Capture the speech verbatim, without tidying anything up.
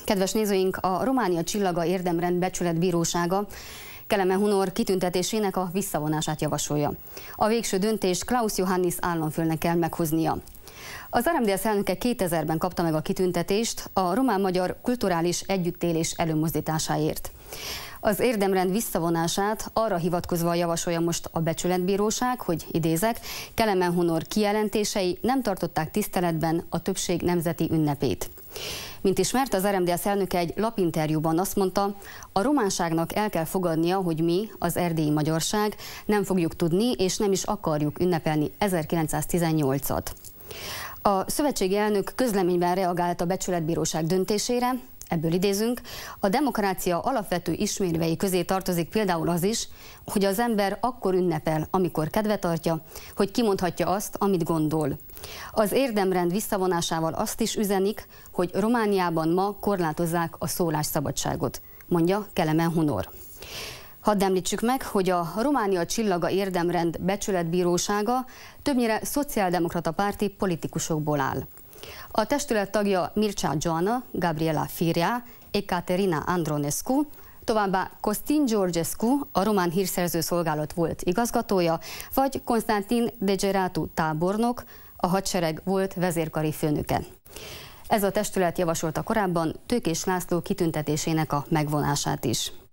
Kedves nézőink, a Románia Csillaga Érdemrend Becsületbírósága Kelemen Hunor kitüntetésének a visszavonását javasolja. A végső döntést Klaus Johannis államfőnek kell meghoznia. Az er em dé es elnöke kétezerben kapta meg a kitüntetést a román-magyar kulturális együttélés előmozdításáért. Az érdemrend visszavonását arra hivatkozva javasolja most a Becsületbíróság, hogy idézek, Kelemen Hunor kijelentései nem tartották tiszteletben a többség nemzeti ünnepét. Mint ismert, az er em dé es elnöke egy lapinterjúban azt mondta, a románságnak el kell fogadnia, hogy mi, az erdélyi magyarság, nem fogjuk tudni és nem is akarjuk ünnepelni ezerkilencszáztizennyolcat. A szövetségi elnök közleményben reagált a Becsületbíróság döntésére, ebből idézünk, a demokrácia alapvető ismérvei közé tartozik például az is, hogy az ember akkor ünnepel, amikor kedve tartja, hogy kimondhatja azt, amit gondol. Az érdemrend visszavonásával azt is üzenik, hogy Romániában ma korlátozzák a szólásszabadságot, mondja Kelemen Hunor. Hadd említsük meg, hogy a Románia Csillaga Érdemrend Becsületbírósága többnyire szociáldemokrata párti politikusokból áll. A testület tagja Mircea Joana, Gabriela Firea, Ekaterina Andronescu, továbbá Costin Georgescu, a román hírszerző szolgálat volt igazgatója, vagy Constantin Degeratu tábornok, a hadsereg volt vezérkari főnöke. Ez a testület javasolta korábban Tőkés László kitüntetésének a megvonását is.